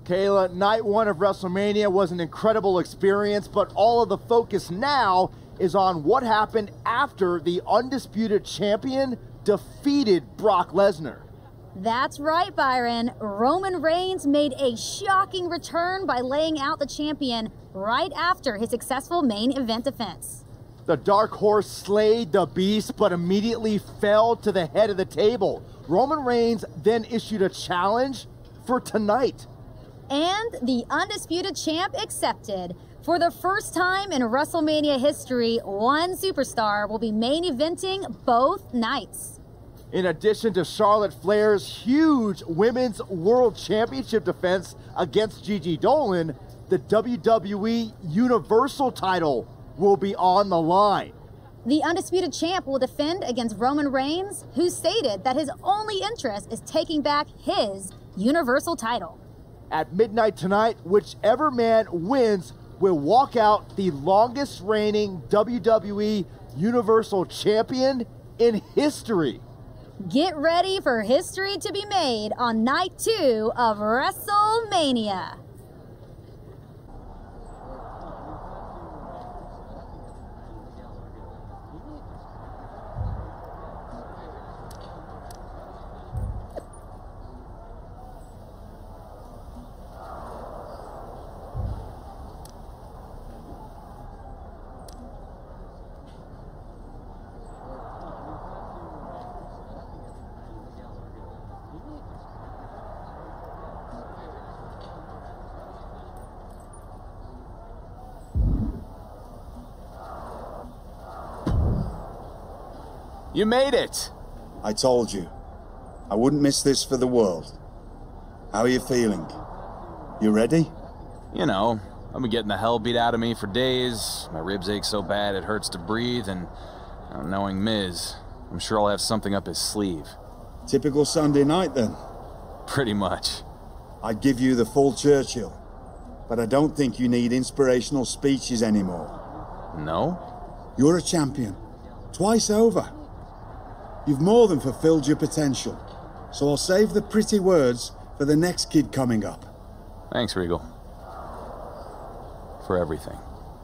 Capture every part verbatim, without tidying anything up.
Kayla, night one of WrestleMania was an incredible experience, but all of the focus now is on what happened after the undisputed champion defeated Brock Lesnar. That's right, Byron. Roman Reigns made a shocking return by laying out the champion right after his successful main event defense. The Dark Horse slayed the beast, but immediately fell to the head of the table. Roman Reigns then issued a challenge for tonight. And the undisputed champ accepted. For the first time in WrestleMania history, one superstar will be main eventing both nights. In addition to Charlotte Flair's huge Women's World Championship defense against Gigi Dolan, the W W E Universal title will be on the line. The undisputed champ will defend against Roman Reigns, who stated that his only interest is taking back his Universal title. At midnight tonight, whichever man wins will walk out the longest reigning W W E Universal Champion in history. Get ready for history to be made on night two of WrestleMania. You made it! I told you. I wouldn't miss this for the world. How are you feeling? You ready? You know, I've been getting the hell beat out of me for days. My ribs ache so bad it hurts to breathe, and uh, knowing Miz, I'm sure I'll have something up his sleeve. Typical Sunday night, then? Pretty much. I'd give you the full Churchill, but I don't think you need inspirational speeches anymore. No? You're a champion. Twice over. You've more than fulfilled your potential, so I'll save the pretty words for the next kid coming up. Thanks, Regal. For everything.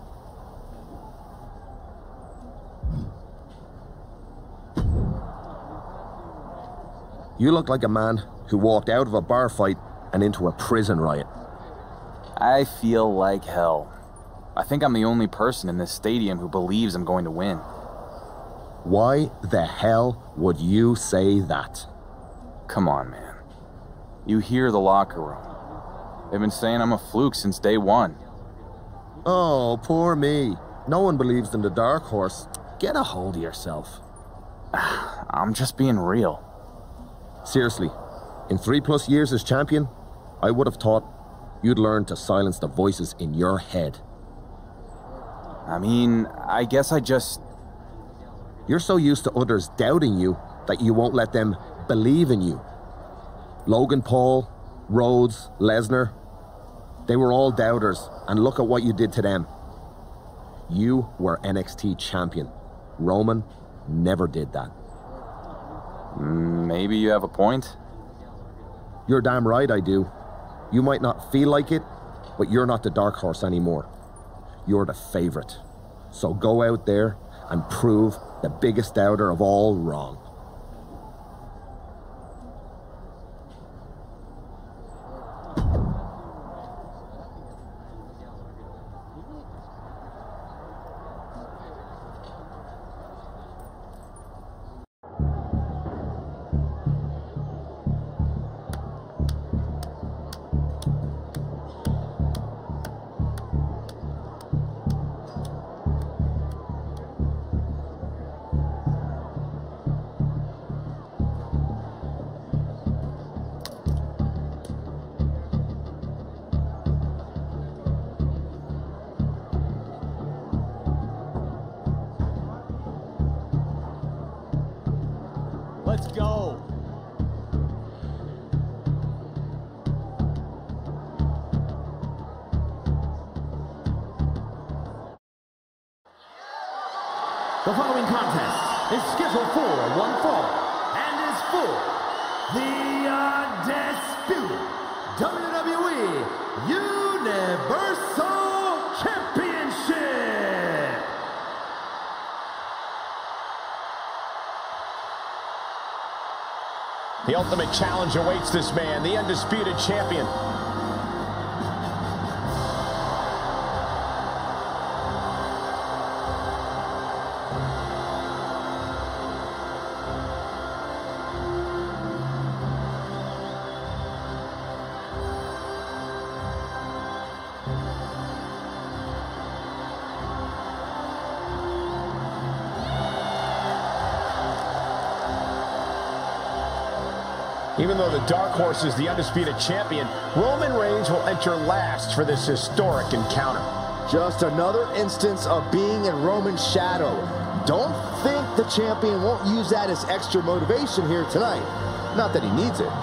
You look like a man who walked out of a bar fight and into a prison riot. I feel like hell. I think I'm the only person in this stadium who believes I'm going to win. Why the hell would you say that? Come on, man. You hear the locker room. They've been saying I'm a fluke since day one. Oh, poor me. No one believes in the Dark Horse. Get a hold of yourself. I'm just being real. Seriously, in three plus years as champion, I would have thought you'd learn to silence the voices in your head. I mean, I guess I just... You're so used to others doubting you that you won't let them believe in you. Logan Paul, Rhodes, Lesnar, they were all doubters, and look at what you did to them. You were N X T champion. Roman never did that. Maybe you have a point. You're damn right I do. You might not feel like it, but you're not the Dark Horse anymore. You're the favorite. So go out there and prove the biggest doubter of all wrong. Let's go. The following contest is scheduled for one fall and is for the undisputed W W E The ultimate challenge awaits this man, the undisputed champion. Even though the dark horse is the undisputed champion, Roman Reigns will enter last for this historic encounter. Just another instance of being in Roman's shadow. Don't think the champion won't use that as extra motivation here tonight. Not that he needs it.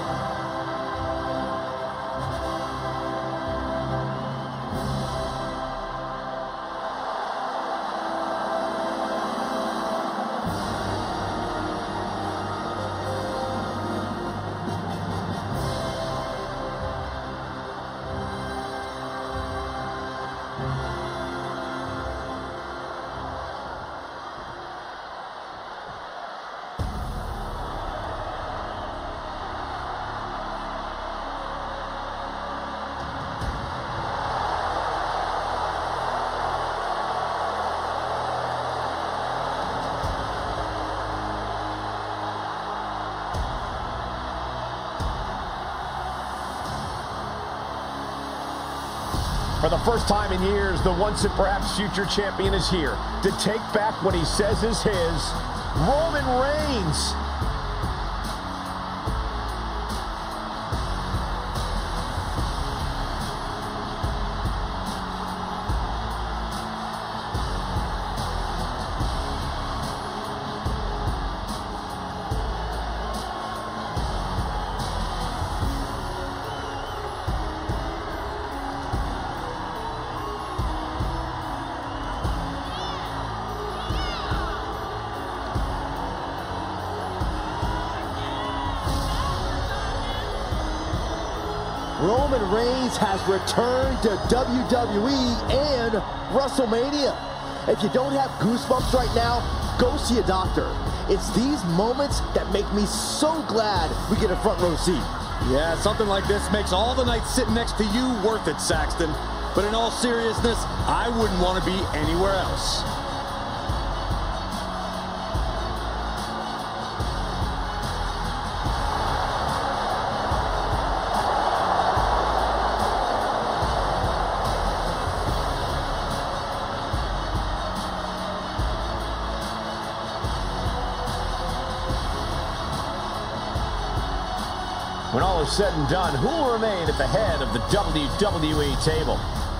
For the first time in years, the once and perhaps future champion is here to take back what he says is his, Roman Reigns. Roman Reigns has returned to W W E and WrestleMania. If you don't have goosebumps right now, go see a doctor. It's these moments that make me so glad we get a front row seat. Yeah, something like this makes all the nights sitting next to you worth it, Saxton. But in all seriousness, I wouldn't want to be anywhere else. When all is said and done, who will remain at the head of the W W E table?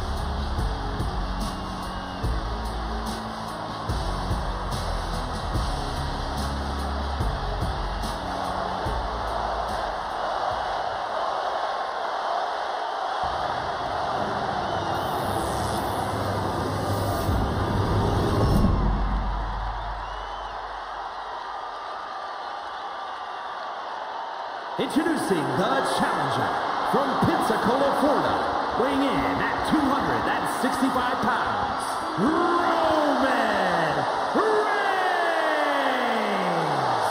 Introducing the challenger from Pensacola, Florida, weighing in at two hundred sixty-five pounds, Roman Reigns.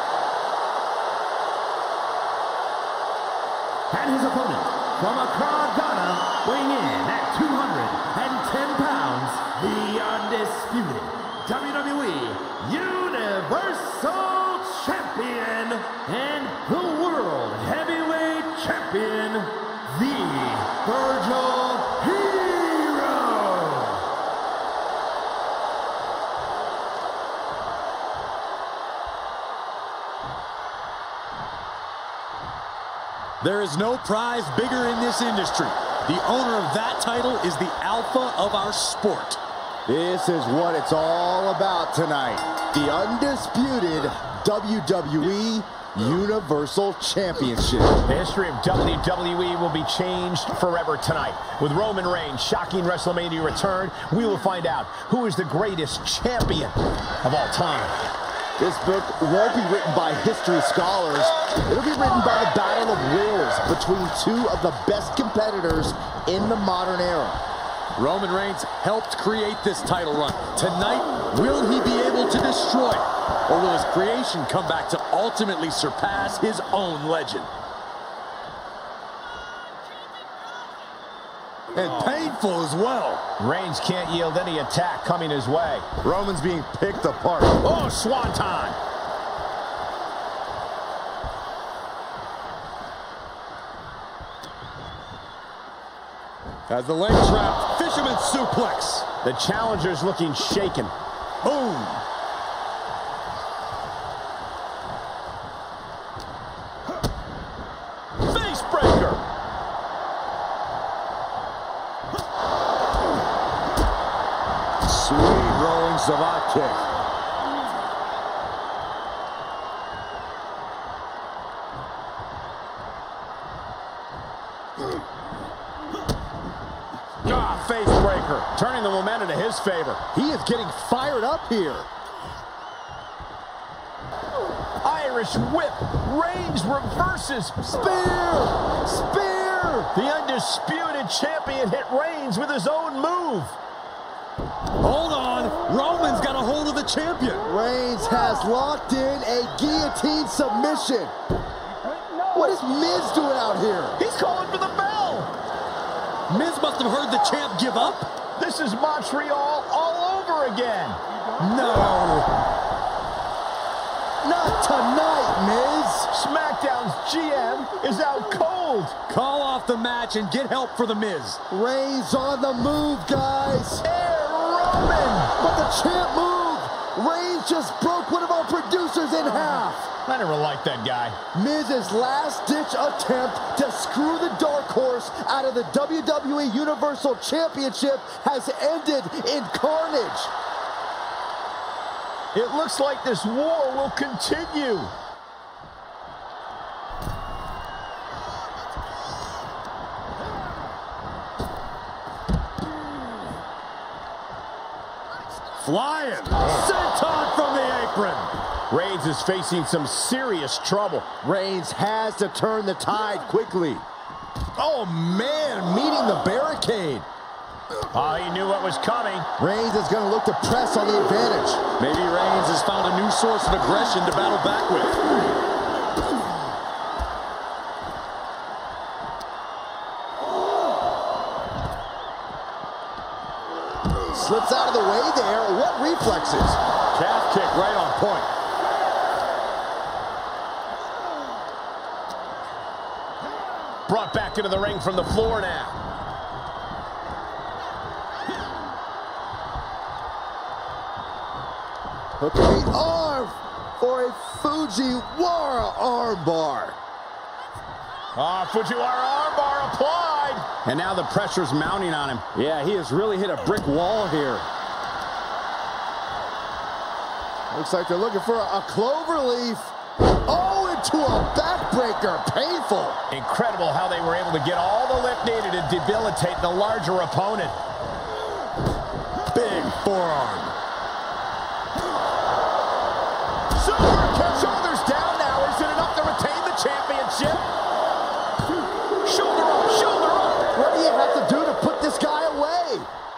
And his opponent from Accra, Ghana, weighing in at two hundred ten pounds, the undisputed W W E Universal Champion and the World Heavyweight Champion, the Virgil Hero. There is no prize bigger in this industry. The owner of that title is the alpha of our sport. This is what it's all about tonight. The undisputed W W E Universal Championship. The history of W W E will be changed forever tonight. With Roman Reigns' shocking WrestleMania return, we will find out who is the greatest champion of all time. This book won't be written by history scholars. It'll be written by the battle of wills between two of the best competitors in the modern era. Roman Reigns helped create this title run. Tonight, will he be able to destroy it? Or will his creation come back to ultimately surpass his own legend? And painful as well. Reigns can't yield any attack coming his way. Roman's being picked apart. Oh, swanton. As the leg trap, fisherman suplex. The challenger's looking shaken. Boom. Face breaker. Sweet rolling savate kick. Ah, face breaker. Turning the momentum to his favor. He is getting fired up here. Irish whip. Reigns reverses. Spear! Spear! The undisputed champion hit Reigns with his own move. Hold on. Roman's got a hold of the champion. Reigns has locked in a guillotine submission. What is Miz doing out here? He's calling for the bell. Miz must have heard the champ give up. This is Montreal all over again. No. Not tonight, Miz. SmackDown's G M is out cold. Call off the match and get help for the Miz. Reigns on the move, guys. Air Roman. But the champ moved. Reigns just broke one of our producers in half. I never liked that guy. Miz's last-ditch attempt to screw the dark horse out of the W W E Universal Championship has ended in carnage. It looks like this war will continue. Flying. Senton from the apron. Reigns is facing some serious trouble. Reigns has to turn the tide quickly. Oh, man, meeting the barricade. Oh, he knew what was coming. Reigns is going to look to press on the advantage. Maybe Reigns has found a new source of aggression to battle back with. Slips out of the way there. What reflexes? Calf kick right on point. Brought back into the ring from the floor now. Hooking the arm for a Fujiwara armbar. Ah, oh, Fujiwara armbar applied. And now the pressure's mounting on him. Yeah, he has really hit a brick wall here. Looks like they're looking for a clover leaf. Oh, into a backbreaker. Painful. Incredible how they were able to get all the lift needed to debilitate the larger opponent. Big forearm. Super kick. Shoulders down now. Is it enough to retain the championship? Shoulder up, shoulder up. What do you have to do to put this guy away?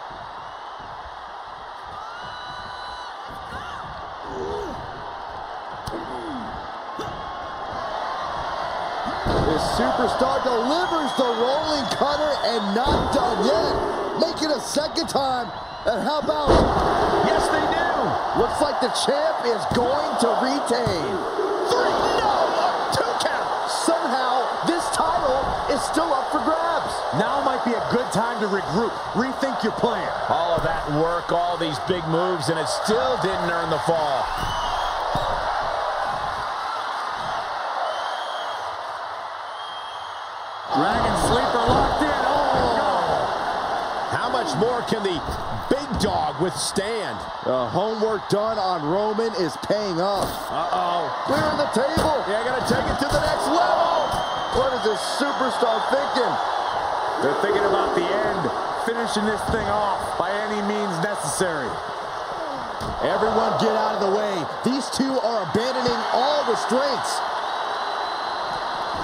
This superstar delivers the rolling cutter and not done yet. Make it a second time. And how about... Yes, they do. Looks like the champ is going to retain. Three, no, one, two count. Somehow, this title is still up for grabs. Now might be a good time to regroup. Rethink your plan. All of that work, all these big moves, and it still didn't earn the fall. Dragon Sleeper locked in. Oh! How much more can the big dog withstand? The homework done on Roman is paying off. Uh-oh. Clearing the table. Yeah, gotta take it to the next level. What is this superstar thinking? They're thinking about the end, finishing this thing off by any means necessary. Everyone get out of the way. These two are abandoning all restraints.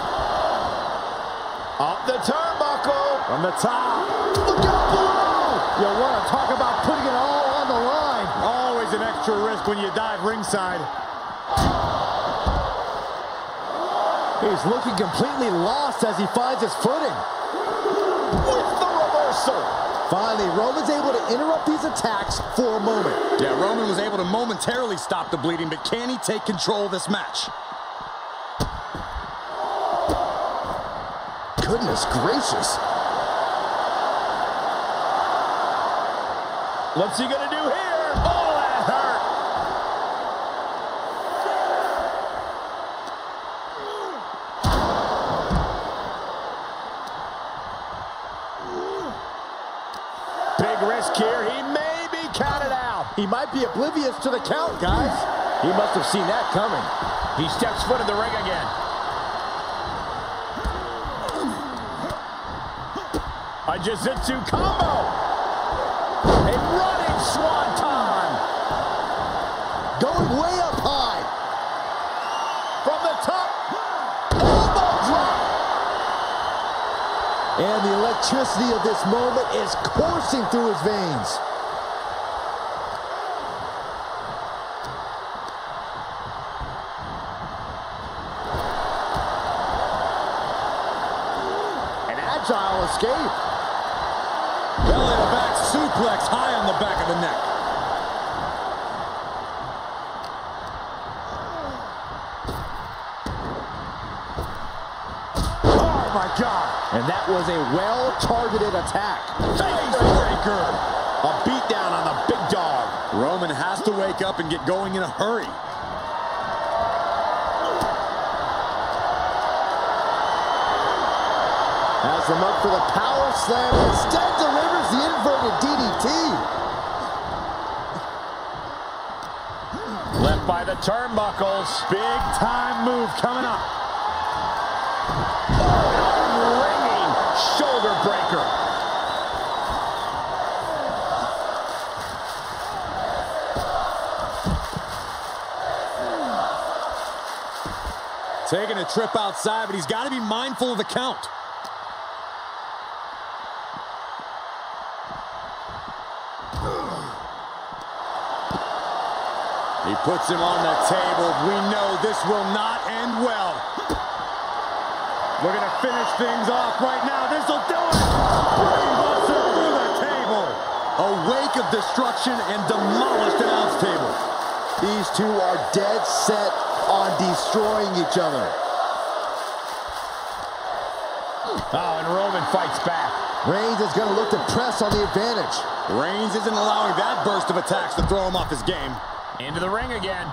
Up the turnbuckle. From the top. Look out below. You want to talk about putting it all on the line. Always an extra risk when you dive ringside. He's looking completely lost as he finds his footing. With the reversal. Finally, Roman's able to interrupt these attacks for a moment. Yeah, Roman was able to momentarily stop the bleeding, but can he take control of this match? Goodness gracious. What's he gonna do here? Oh, that hurt. Big risk here. He may be counted out. He might be oblivious to the count, guys. He must have seen that coming. He steps foot in the ring again. A jiu-jitsu combo. A running swanton. Going way up high. From the top. Elbow drop. And the electricity of this moment is coursing through his veins. An agile escape. Belly to back suplex high on the back of the neck. Oh, my God. And that was a well-targeted attack. Face breaker. A beatdown on the big dog. Roman has to wake up and get going in a hurry. Has him up for the power slam. Instead delivers the inverted D D T. Left by the turnbuckles. Big time move coming up. Ringing shoulder breaker. Taking a trip outside, but he's got to be mindful of the count. He puts him on the table. We know this will not end well. We're going to finish things off right now. This will do it. Brainbuster through the table. A wake of destruction and demolished announce table. These two are dead set on destroying each other. Oh, and Roman fights back. Reigns is going to look to press on the advantage. Reigns isn't allowing that burst of attacks to throw him off his game. Into the ring again.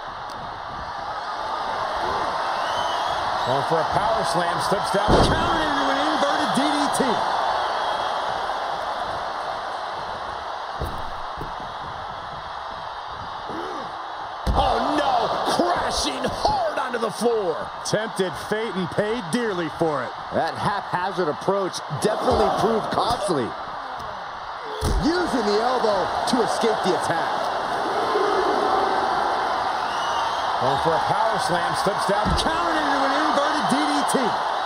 Going for a power slam, slips down. Countered into an inverted D D T. Oh no, crashing hard onto the floor. Tempted fate and paid dearly for it. That haphazard approach definitely proved costly. Using the elbow to escape the attack. Going for a power slam, slips down. Countered into an inverted D D T.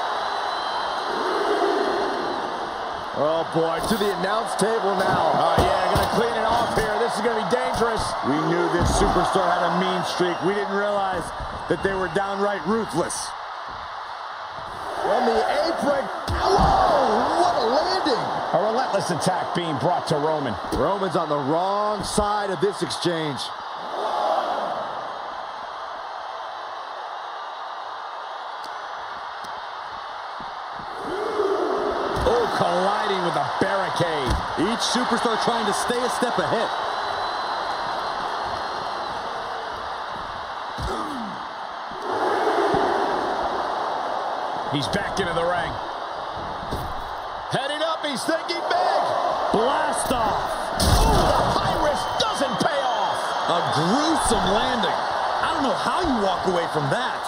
Oh boy, to the announce table now. Oh yeah, gonna clean it off here. This is gonna be dangerous. We knew this superstar had a mean streak. We didn't realize that they were downright ruthless. From the apron. Whoa, what a landing. A relentless attack being brought to Roman. Roman's on the wrong side of this exchange. Oh, colliding with a barricade. Each superstar trying to stay a step ahead. He's back into the ring. Heading up, he's thinking big. Blast off. Ooh, the high risk doesn't pay off. A gruesome landing. I don't know how you walk away from that.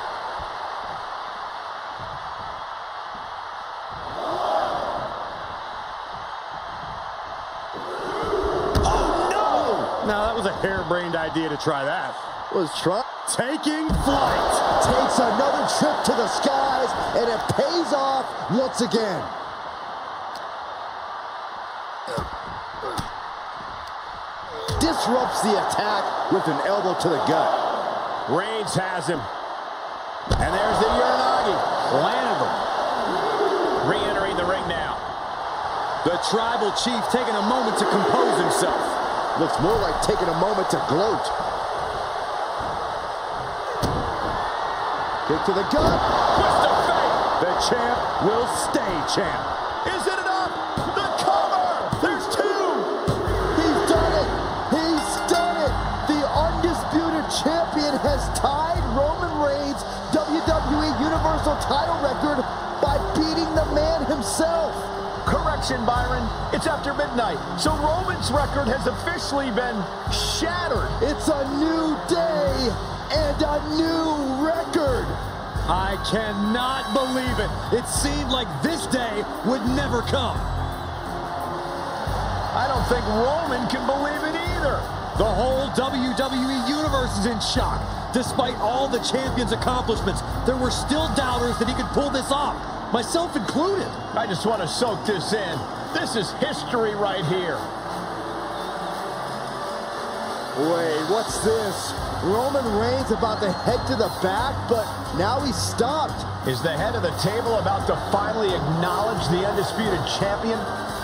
Now, that was a harebrained idea to try that. Was trying. Taking flight. Takes another trip to the skies, and it pays off once again. Disrupts the attack with an elbow to the gut. Reigns has him. And there's the Uranagi. Landed him. Re-entering the ring now. The tribal chief taking a moment to compose himself. Looks more like taking a moment to gloat. Kick to the gut. Twist of fate. The champ will stay champ. Is it enough? The cover. There's two. He's done it. He's done it. The undisputed champion has tied Roman Reigns' W W E Universal title record by beating the man himself. Correction, Byron. It's after midnight, so Roman's record has officially been shattered. It's a new day and a new record. I cannot believe it. It seemed like this day would never come. I don't think Roman can believe it either. The whole W W E universe is in shock. Despite all the champion's accomplishments, there were still doubters that he could pull this off, myself included. I just want to soak this in. This is history right here. Wait, what's this? Roman Reigns about to head to the back, but now he's stopped. Is the head of the table about to finally acknowledge the undisputed champion?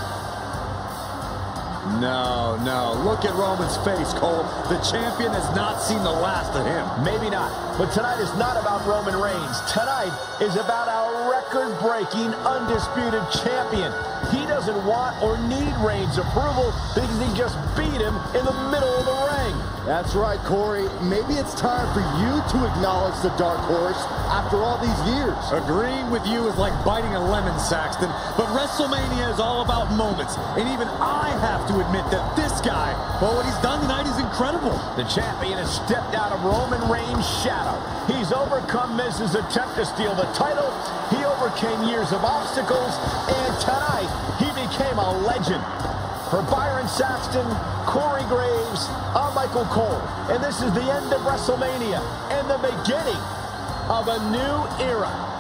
No, no. Look at Roman's face, Cole. The champion has not seen the last of him. Maybe not, but tonight is not about Roman Reigns. Tonight is about our record-breaking, undisputed champion. He doesn't want or need Reigns' approval because he just beat him in the middle of the ring. That's right, Corey. Maybe it's time for you to acknowledge the dark horse after all these years. Agreeing with you is like biting a lemon, Saxton, but WrestleMania is all about moments, and even I have to admit that this guy, well, what he's done tonight is incredible. The champion has stepped out of Roman Reigns' shadow. He's overcome Miz's attempt to steal the title. He overcame years of obstacles, and tonight he became a legend. For Byron Saxton, Corey Graves, I'm Michael Cole, and this is the end of WrestleMania and the beginning of a new era.